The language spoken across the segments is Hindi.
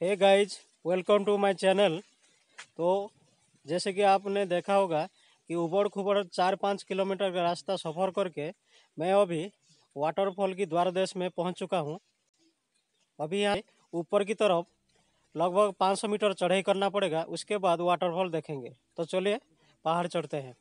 Hey guys, welcome to my channel. तो जैसे कि आपने देखा होगा कि उबड़ खुबड़ 4-5 किलोमीटर का रास्ता सफ़र करके मैं अभी वाटरफॉल की द्वारदेश में पहुंच चुका हूं। अभी यहाँ ऊपर की तरफ लगभग 500 मीटर चढ़ाई करना पड़ेगा, उसके बाद वाटरफॉल देखेंगे। तो चलिए पहाड़ चढ़ते हैं।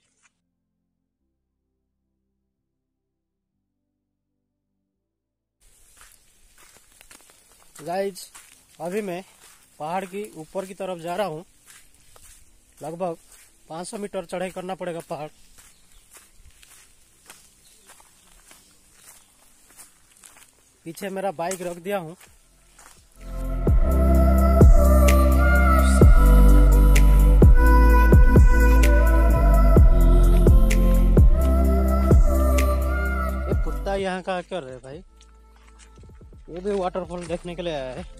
गाइज, अभी मैं पहाड़ की ऊपर की तरफ जा रहा हूँ। लगभग 500 मीटर चढ़ाई करना पड़ेगा पहाड़। पीछे मेरा बाइक रख दिया हूँ। ये कुत्ता यहाँ का कर रहे भाई, ये भी वाटरफॉल देखने के लिए आया है।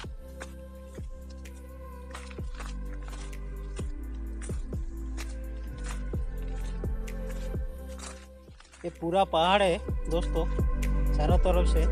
ये पूरा पहाड़ है दोस्तों, चारों तरफ से।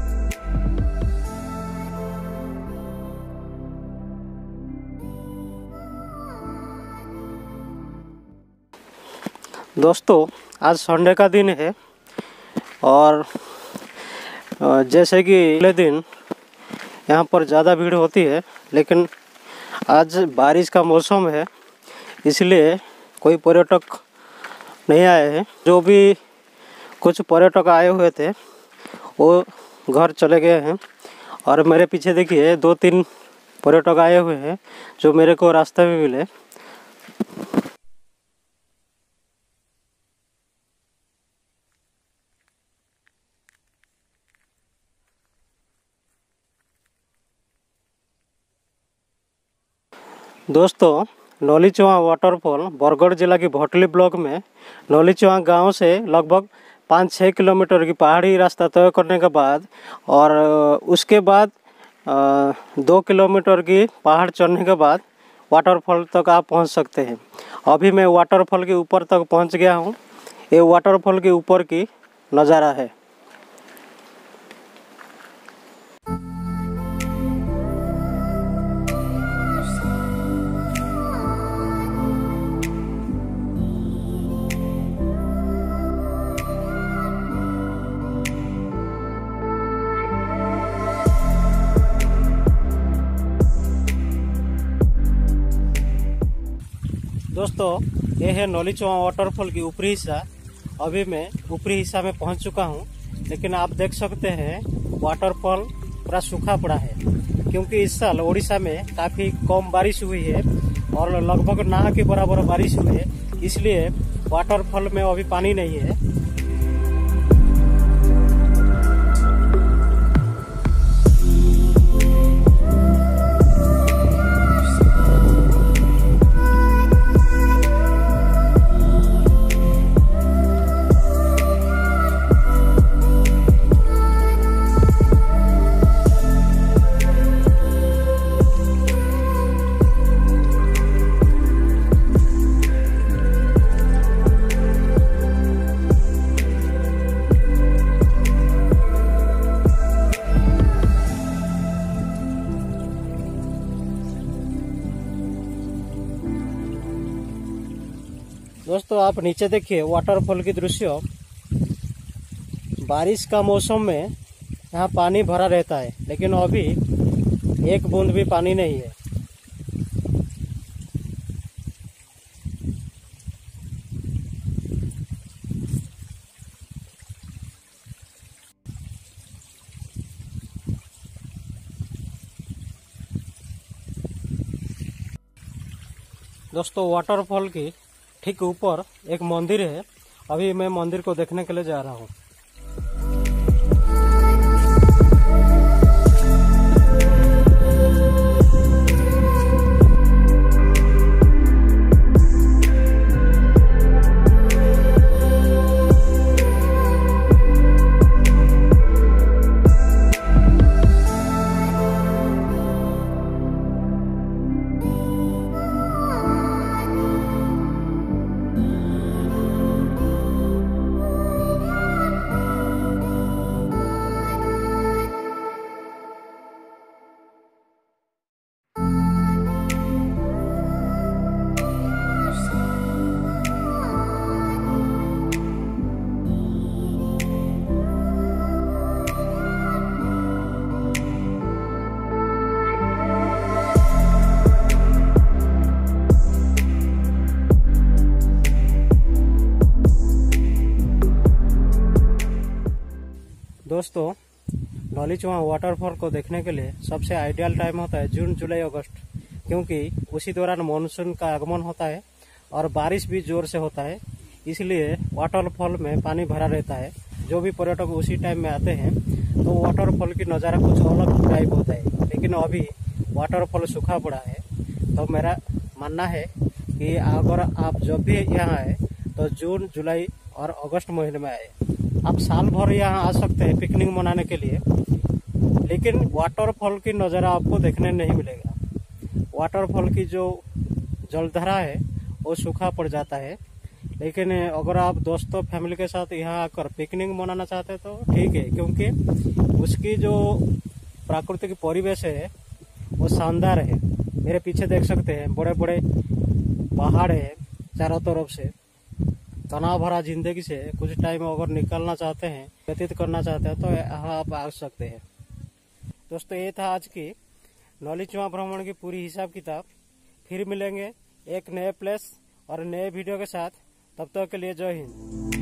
दोस्तों, आज संडे का दिन है और जैसे कि अगले दिन यहाँ पर ज़्यादा भीड़ होती है, लेकिन आज बारिश का मौसम है, इसलिए कोई पर्यटक नहीं आए हैं। जो भी कुछ पर्यटक आए हुए थे वो घर चले गए हैं और मेरे पीछे देखिए 2-3 पर्यटक आए हुए हैं जो मेरे को रास्ते में मिले। दोस्तों, नौलीचुआ वाटरफॉल बरगढ़ जिला की भोटली ब्लॉक में नौलीचुआ गांव से लगभग 5-6 किलोमीटर की पहाड़ी रास्ता तय करने के बाद और उसके बाद 2 किलोमीटर की पहाड़ चढ़ने के बाद वाटरफॉल तक आप पहुंच सकते हैं। अभी मैं वाटरफॉल के ऊपर तक पहुंच गया हूं। ये वाटरफॉल के ऊपर की नज़ारा है। दोस्तों, ये है नौलीचुआ वाटरफॉल की ऊपरी हिस्सा। अभी मैं ऊपरी हिस्सा में पहुंच चुका हूं, लेकिन आप देख सकते हैं वाटरफॉल पूरा सूखा पड़ा है, क्योंकि इस साल उड़ीसा में काफ़ी कम बारिश हुई है और लगभग ना के बराबर बारिश हुई है, इसलिए वाटरफॉल में अभी पानी नहीं है। दोस्तों, आप नीचे देखिए वाटरफॉल की दृश्य। बारिश का मौसम में यहाँ पानी भरा रहता है, लेकिन अभी एक बूंद भी पानी नहीं है। दोस्तों, वाटरफॉल की ठीक ऊपर एक मंदिर है। अभी मैं मंदिर को देखने के लिए जा रहा हूँ। दोस्तों, नौलीचुआ वाटरफॉल को देखने के लिए सबसे आइडियल टाइम होता है जून, जुलाई, अगस्त, क्योंकि उसी दौरान मानसून का आगमन होता है और बारिश भी जोर से होता है। इसलिए वाटरफॉल में पानी भरा रहता है। जो भी पर्यटक उसी टाइम में आते हैं तो वाटरफॉल की नज़ारा कुछ अलग टाइप होता है। लेकिन अभी वाटरफॉल सूखा पड़ा है, तो मेरा मानना है कि अगर आप जब भी यहाँ आए तो जून, जुलाई और अगस्त महीने में आए। आप साल भर यहाँ आ सकते हैं पिकनिक मनाने के लिए, लेकिन वाटरफॉल की नज़ारा आपको देखने नहीं मिलेगा। वाटरफॉल की जो जलधारा है वो सूखा पड़ जाता है। लेकिन अगर आप दोस्तों फैमिली के साथ यहाँ आकर पिकनिक मनाना चाहते हैं तो ठीक है, क्योंकि उसकी जो प्राकृतिक परिवेश है वो शानदार है। मेरे पीछे देख सकते हैं बड़े बड़े पहाड़ है चारों तरफ से। तनाव भरा जिंदगी से कुछ टाइम अगर निकलना चाहते हैं, व्यतीत करना चाहते हैं, तो यहाँ आप आ सकते हैं। दोस्तों, ये था आज की नौलीचुआ भ्रमण की पूरी हिसाब किताब। फिर मिलेंगे एक नए प्लेस और नए वीडियो के साथ। तब तक के लिए जय हिंद।